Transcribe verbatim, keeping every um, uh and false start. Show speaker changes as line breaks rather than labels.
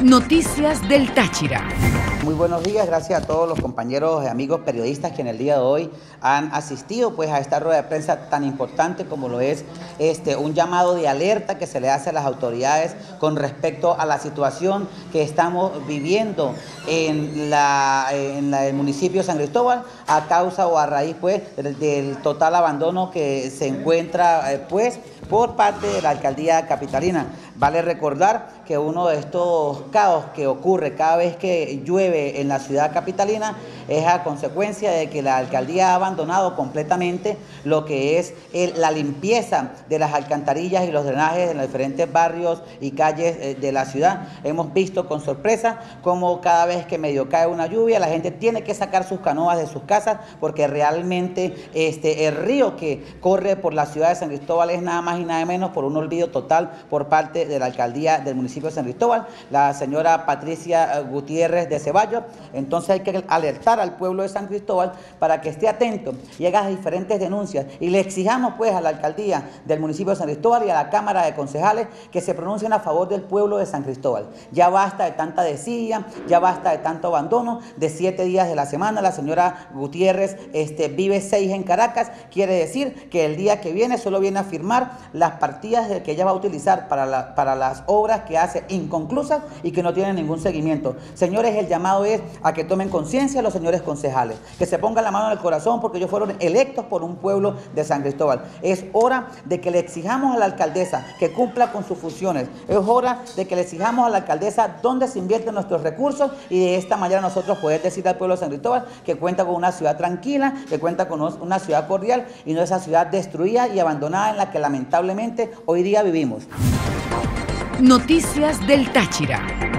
Noticias del Táchira.
Muy buenos días, gracias a todos los compañeros y amigos periodistas que en el día de hoy han asistido pues a esta rueda de prensa tan importante como lo es este un llamado de alerta que se le hace a las autoridades con respecto a la situación que estamos viviendo en la en la, el municipio de San Cristóbal a causa o a raíz pues del, del total abandono que se encuentra eh, pues por parte de la alcaldía capitalina. Vale recordar que uno de estos caos que ocurre cada vez que llueve en la ciudad capitalina es a consecuencia de que la alcaldía ha abandonado completamente lo que es el, la limpieza de las alcantarillas y los drenajes en los diferentes barrios y calles de la ciudad. Hemos visto con sorpresa cómo cada vez que medio cae una lluvia la gente tiene que sacar sus canoas de sus casas porque realmente este, el río que corre por la ciudad de San Cristóbal es nada más y nada menos por un olvido total por parte de la alcaldía del municipio de San Cristóbal, la señora Patricia Gutiérrez de Ceballos. Entonces hay que alertar al pueblo de San Cristóbal para que esté atento y haga diferentes denuncias y le exijamos pues a la alcaldía del municipio de San Cristóbal y a la Cámara de Concejales que se pronuncien a favor del pueblo de San Cristóbal. Ya basta de tanta desidia, ya basta de tanto abandono, de siete días de la semana. La señora Gutiérrez este, vive seis en Caracas, quiere decir que el día que viene solo viene a firmar las partidas que ella va a utilizar para, la, para las obras que hace inconclusas y que no tienen ningún seguimiento. Señores, el llamado es a que tomen conciencia los señores concejales, que se pongan la mano en el corazón porque ellos fueron electos por un pueblo de San Cristóbal. Es hora de que le exijamos a la alcaldesa que cumpla con sus funciones. Es hora de que le exijamos a la alcaldesa dónde se invierten nuestros recursos y de esta manera nosotros poder decir al pueblo de San Cristóbal que cuenta con una ciudad tranquila, que cuenta con una ciudad cordial y no esa ciudad destruida y abandonada en la que lamentablemente hoy día vivimos.
Noticias del Táchira.